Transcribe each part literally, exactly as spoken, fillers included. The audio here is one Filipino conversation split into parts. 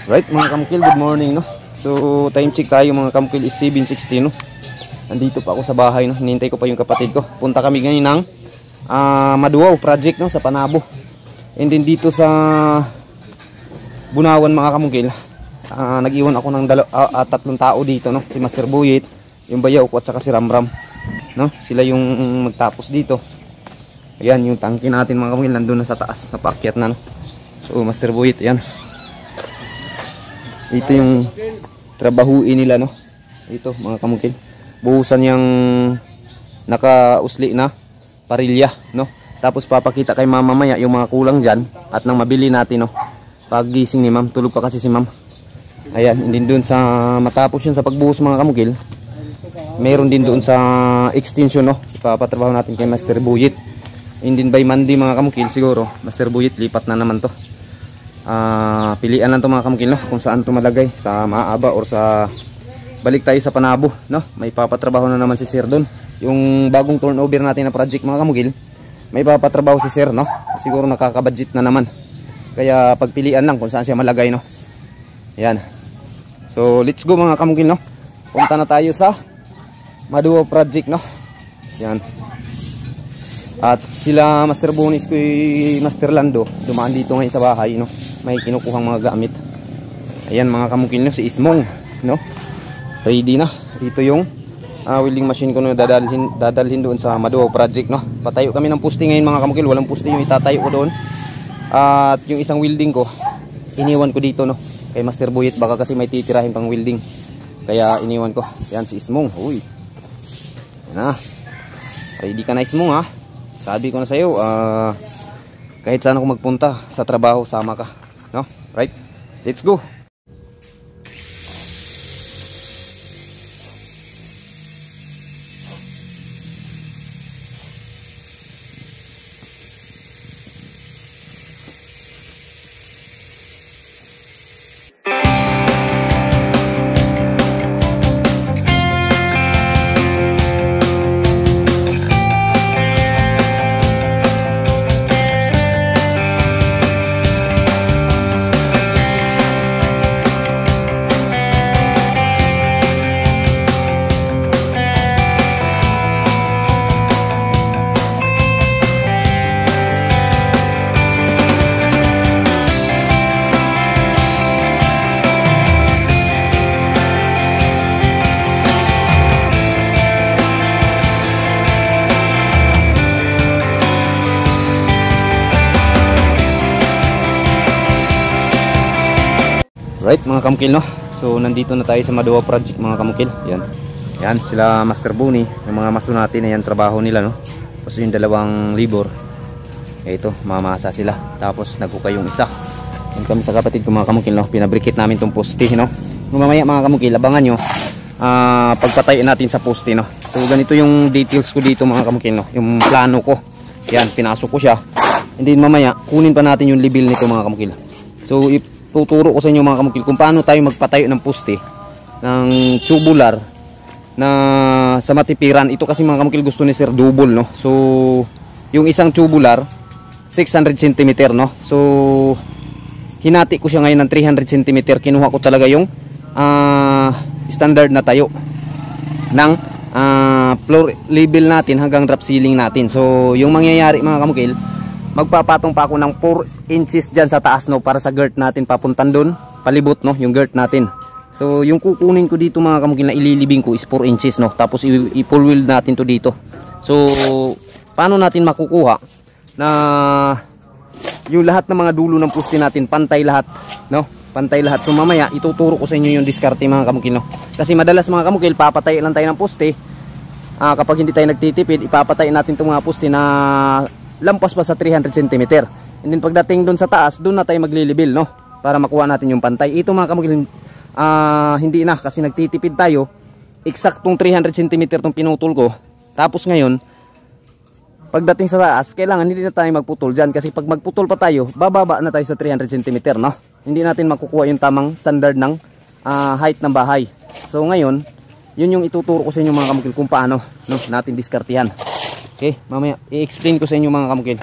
Right mga kamukil, good morning no. So time check tayo mga kamukil is seven sixteen no. Nandito pa ako sa bahay no. Hinihintay ko pa yung kapatid ko. Punta kami ngayon ng uh, Maduaw project no sa Panabo. And then dito sa Bunawan mga kamukil, uh, nag-iwan ako ng dalo, uh, uh, tatlong tao dito no. Si Master Buyit, yung bayaw ko at saka si Ramram no. Sila yung magtapos dito. Ayan yung tangke natin mga kamukil, nandun na sa taas, napaakyat na no. So Master Buyit, ayan. Ito yung trabahuin nila no. Ito mga kamukil, buhusan yung nakausli na parilya no. Tapos papakita kay mama maya yung mga kulang dyan at nang mabili natin no. Pag gising ni ma'am, tulog pa kasi si ma'am. Ayan, hindi doon sa matapos yun sa pagbuhos mga kamukil, meron din doon sa extension no. Ipapatrabaho natin kay Master Buyit. And then by Monday mga kamukil siguro Master Buyit lipat na naman to. Uh, pilian lang to mga kamukil no, kung saan to malagay, sa Maaba or sa balik tayo sa Panabo no. May papatrabaho na naman si Sir doon. Yung bagong turnover natin na project mga kamukil, may papatrabaho si Sir no. Siguro nakaka-budget na naman. Kaya pagpilian lang kung saan siya malagay no. Yan. So let's go mga kamukil no. Punta na tayo sa Maduaw project no. Yan. At sila Master Bonis ko Master Lando dumaan dito ngayon sa bahay no. May kinukuhang mga gamit. Ayan mga kamukil no, si Ismong no. Ready na. Ito yung uh, welding machine ko na dadalhin, dadalhin doon sa Maduaw project no. Patayo kami ng poste ngayon mga kamukil. Walang poste yung itatayo ko doon. Uh, at yung isang welding ko iniwan ko dito no kay Master Buyit, baka kasi may titirahin pang welding. Kaya iniwan ko. Yan si Ismong. Uy. Yan na. Ready ka na Ismong ha. Sabi ko na sa iyo, uh, kahit saan ako magpunta sa trabaho, sama ka. No? Right? Let's go. Right mga kamukil no. So nandito na tayo sa Maduaw project mga kamukil. Yan. Yan sila Master Boni, yung mga maso natin, ayan trabaho nila no. Tapos yung dalawang libor. Eh, ito, mamasa sila. Tapos nagkuka yung isa. Yan kami sa kapatid ko mga kamukil no. Pinabrikit namin tong poste no. Mamaya mga kamukil, abangan nyo uh, pagpatayin natin sa poste no. So ganito yung details ko dito mga kamukil no. Yung plano ko. Yan, pinasok ko siya. And then mamaya kunin pa natin yung level nito mga kamukil. So if tuturo ko sa inyo mga kamukil kung paano tayo magpatayo ng poste ng tubular na sa matipiran. Ito kasi mga kamukil gusto ni Sir double no. So yung isang tubular six hundred centimeter no. So hinati ko siya ngayon ng three hundred centimeter. Kinuha ko talaga yung uh, standard na tayo ng uh, floor level natin hanggang drop ceiling natin. So yung mangyayari mga kamukil, magpapatong pa ako ng four inches dyan sa taas no, para sa girt natin papuntan doon, palibot no, yung girt natin. So yung kukunin ko dito mga kamukil na ililibing ko is four inches no. Tapos i-pull wheel natin to dito. So paano natin makukuha na yung lahat ng mga dulo ng poste natin pantay lahat no, pantay lahat. So mamaya ituturo ko sa inyo yung diskarte mga kamukil no. Kasi madalas mga kamukil papatay lang tayo ng poste. uh, Kapag hindi tayo nagtitipid, ipapatay natin itong mga poste na lampas pa sa three hundred centimeter. And then pagdating doon sa taas, doon na tayo maglilibil no, para makuha natin yung pantay. Ito mga kamukil, uh, hindi na kasi nagtitipid tayo. Eksaktong three hundred centimeter tong pinutol ko. Tapos ngayon pagdating sa taas, kailangan hindi na tayo magputol dyan. Kasi pag magputol pa tayo, bababa na tayo sa three hundred centimeter no. Hindi natin makukuha yung tamang standard ng uh, height ng bahay. So ngayon, yun yung ituturo ko sa inyo mga kamukil kung paano no, natin diskartihan. Okay, mamaya i-explain ko sa inyo mga kamukil.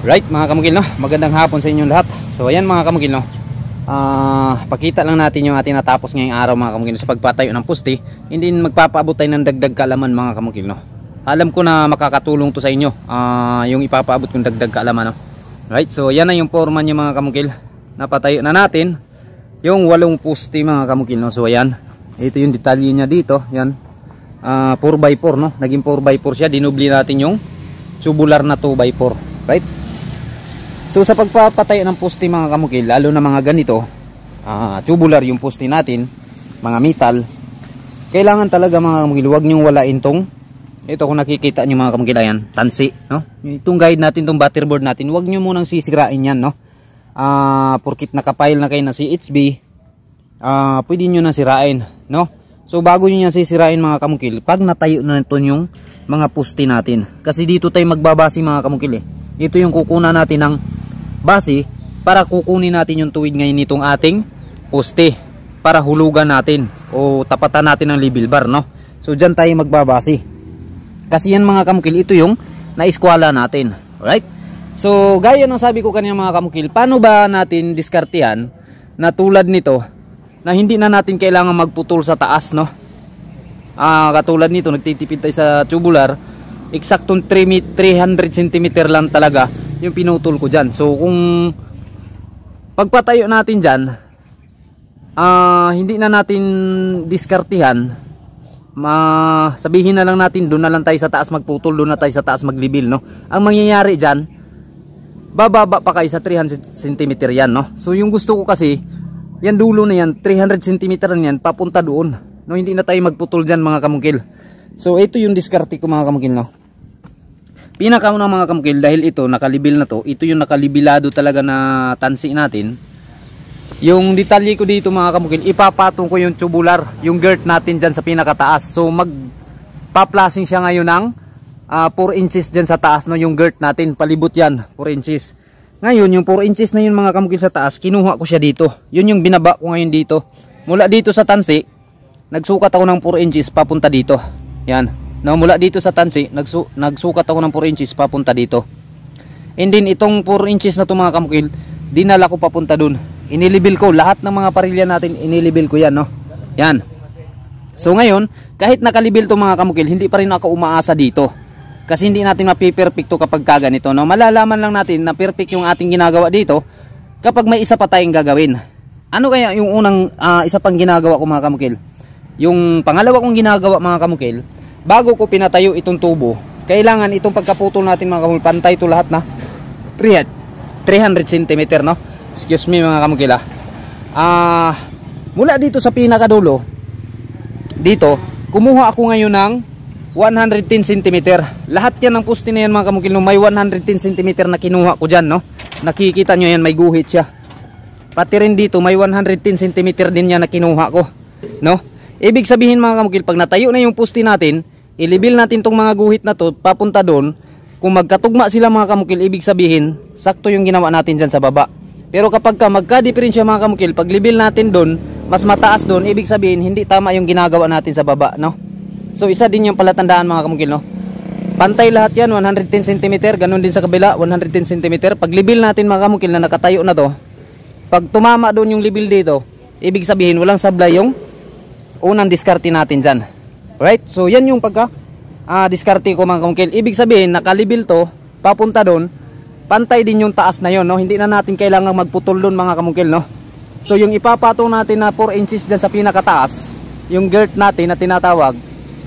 Right mga kamukil, no? Magandang hapon sa inyong lahat. So ayan mga kamukil, no? Uh, pakita lang natin yung ating natapos ngayong araw mga kamukil sa pagpatayo ng poste. Hindi magpapaabot tayo ng dagdag kaalaman mga kamukil, no? Alam ko na makakatulong to sa inyo, uh, yung ipapaabot yung dagdag kaalaman, no? Right, so yan na yung forma niya mga kamukil. Napatayo na natin yung walong poste mga kamukil, no? So ayan, ito yung detalye niya dito. Yan, uh, four by four, no? Naging four by four siya. Dinubli natin yung tubular na two by four. Right. So sa pagpapatayo ng poste mga kamukil, lalo na mga ganito, uh, tubular yung poste natin, mga metal, kailangan talaga mga kamukil, huwag nyong walain tong, ito kung nakikita nyo mga kamukil, ayan, tansi, no? Itong guide natin, itong butterboard natin, huwag nyo munang sisirain yan, no? Uh, porkit nakapile na kayo na C H B, uh, pwede nyo na sirain, no? So bago nyo yan sisirain mga kamukil, pag natayo na ito yung mga poste natin, kasi dito tayo magbabase mga kamukil, eh. Ito yung kukunan natin ng base para kukunin natin yung tuwid ngayon nitong ating poste para hulugan natin o tapatan natin ng level bar, no? So dyan tayo magbabase kasi yan mga kamukil, ito yung naiskwala natin. Alright, so gaya ng sabi ko kanina mga kamukil, paano ba natin diskartehan na tulad nito na hindi na natin kailangan magputol sa taas, no? Ah, katulad nito nagtitipid tayo sa tubular, eksaktong three hundred centimeter lang talaga yung pinutol ko dyan. So kung pagpatayo natin dyan, uh, hindi na natin diskartihan, ma sabihin na lang natin doon na lang tayo sa taas magputol, doon na tayo sa taas maglibil, no? Ang mangyayari dyan, bababa pa kayo sa three hundred centimeter yan, no? So yung gusto ko kasi, yan dulo na yan, three hundred centimeter na yan, papunta doon, no? Hindi na tayo magputol dyan mga kamukil. So ito yung diskarte ko mga kamukil, no? Pinakauna mga kamukil, dahil ito nakalibil na to, ito yung nakalibilado talaga na tansi natin. Yung detalye ko dito mga kamukil, ipapatong ko yung tubular, yung girt natin dyan sa pinakataas. So magpa-flashing siya ngayon ng uh, four inches dyan sa taas, no? Yung girt natin, palibot yan, four inches. Ngayon yung four inches na yun mga kamukil sa taas, kinuha ko siya dito. Yun yung binaba ko ngayon dito. Mula dito sa tansi, nagsukat ako ng four inches papunta dito. Yan. No, mula dito sa tansi, nagsu nagsukat ako ng four inches papunta dito. And then itong four inches na ito mga kamukil, dinala ko papunta dun. Inilibil ko lahat ng mga parilya natin, inilibil ko yan, no? Yan. So ngayon, kahit nakalibil to mga kamukil, hindi pa rin ako umaasa dito. Kasi hindi natin mapiperfecto kapag kaganito, no? Malalaman lang natin na perfect yung ating ginagawa dito kapag may isa pa tayong gagawin. Ano kaya yung unang uh, isa pang ginagawa ko mga kamukil? Yung pangalawa kong ginagawa mga kamukil, bago ko pinatayo itong tubo, kailangan itong pagkaputol natin mga kamukil, pantay ito lahat na three hundred centimeter, no? Excuse me mga kamukil, ah. Uh, mula dito sa pinakadulo, dito, kumuha ako ngayon ng one hundred ten centimeter. Lahat yan ng poste na yan mga kamukil, no? May one hundred ten centimeter na kinuha ko dyan, no? Nakikita nyo yan, may guhit siya. Pati rin dito, may one hundred ten centimeter din yan na kinuha ko, no? Ibig sabihin mga kamukil, pag natayo na yung poste natin, ilibil natin tong mga guhit na to papunta doon. Kung magkatugma sila mga kamukil, ibig sabihin sakto yung ginawa natin dyan sa baba. Pero kapag ka magka-diferensya mga kamukil, pag libil natin doon, mas mataas doon, ibig sabihin hindi tama yung ginagawa natin sa baba, no? So isa din yung palatandaan mga kamukil, no? Pantay lahat yan, one hundred ten centimeter, ganun din sa kabila, one hundred ten centimeter. Pag libil natin mga kamukil na nakatayo na to, pag tumama doon yung libil dito, ibig sabihin walang sablay yung unang diskarte natin dyan. Right? So yan yung pagka uh, diskarte ko mga kamukil. Ibig sabihin nakalibil to, papunta doon, pantay din yung taas na yon, no? Hindi na natin kailangan magputol doon mga kamukil, no? So yung ipapatong natin na four inches dyan sa pinakataas, yung girt natin na tinatawag,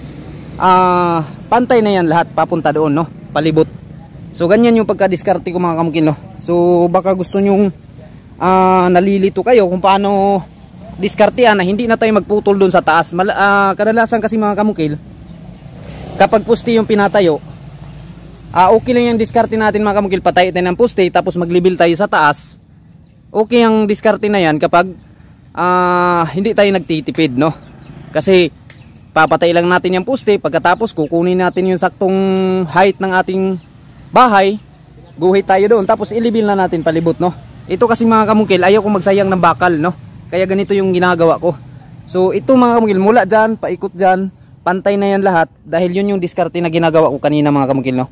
uh, pantay na yan lahat papunta doon, no? Palibot. So ganyan yung pagka-diskarte ko mga kamukil, no? So baka gusto nyong uh, nalilito kayo kung paano diskartehan na hindi na tayo magputol doon sa taas. Mal uh, kadalasan kasi mga kamukil, kapag poste yung pinatayo, uh, okay lang yung diskarte natin mga kamukil, patayo tayo ng poste tapos maglibil tayo sa taas. Okay ang diskarte na yan kapag uh, hindi tayo nagtitipid, no? Kasi papatay lang natin yung poste, pagkatapos kukunin natin yung saktong height ng ating bahay, guhit tayo doon, tapos ilibil na natin palibot, no? Ito kasi mga kamukil, ayaw kong magsayang ng bakal, no? Kaya ganito yung ginagawa ko. So ito mga kamukil, mula dyan, paikot dyan, pantay na yan lahat. Dahil yun yung diskarte na ginagawa ko kanina mga kamukil, no?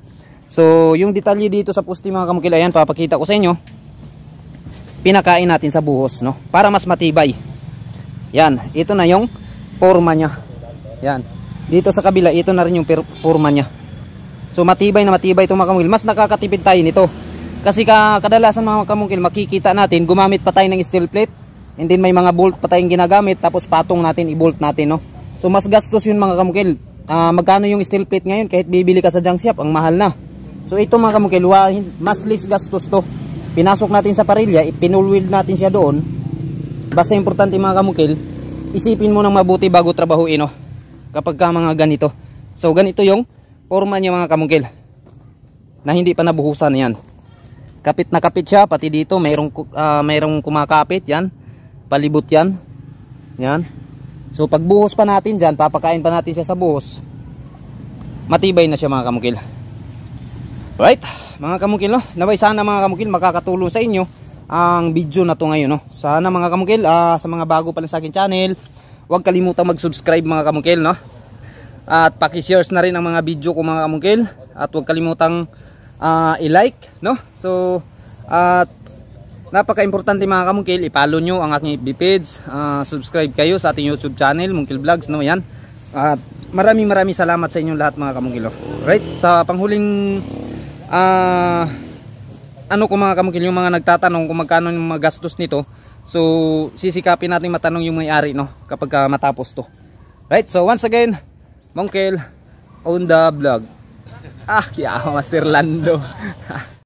So yung detalye dito sa puste mga kamukil, ayan papakita ko sa inyo. Pinakain natin sa buhos, no, para mas matibay. Yan, ito na yung forma niya. Yan, dito sa kabila ito na rin yung forma niya. So matibay na matibay ito mga kamukil. Mas nakakatipid tayo nito. Kasi ka, kadalasan mga kamukil, makikita natin gumamit pa tayo ng steel plate, and then may mga bolt pa tayong ginagamit, tapos patong natin, i-bolt natin, no. So mas gastos yun mga kamukil. uh, Magkano yung steel plate ngayon? Kahit bibili ka sa junk shop, ang mahal na. So ito mga kamukil, mas less gastos to. Pinasok natin sa parilya, ipinulwil natin siya doon. Basta importante mga kamukil, isipin mo nang mabuti bago trabahuin, no, kapag ka mga ganito. So ganito yung forma niya mga kamukil, na hindi pa nabuhusan. Yan, kapit na kapit siya, pati dito mayroong, uh, mayroong kumakapit. Yan, palibot yan. Yan. So pagbuhos pa natin dyan, papakain pa natin siya sa buhos, matibay na siya mga kamukil. Right, mga kamukil, no, naway sana mga kamukil makakatulong sa inyo ang video na to ngayon, no. Sana mga kamukil, uh, sa mga bago pa lang sa akin channel, huwag kalimutang mag-subscribe mga kamukil, no. At paki-shares na rin ang mga video ko mga kamukil, at huwag kalimutang uh, i-like, no. So at napaka-importante mga kamukil, i-follow nyo ang aking F B page, uh, subscribe kayo sa ating YouTube channel, Mungkil Vlogs, no, yan. At maraming maraming salamat sa inyong lahat mga kamukil, no? Right, sa panghuling uh, ano ko mga kamukil, yung mga nagtatanong kung magkano yung mga gastos nito, so sisikapin natin matanong yung may-ari, no, kapag uh, matapos to. Right, so once again, Mungkil on the vlog. Ah, kaya Master Lando.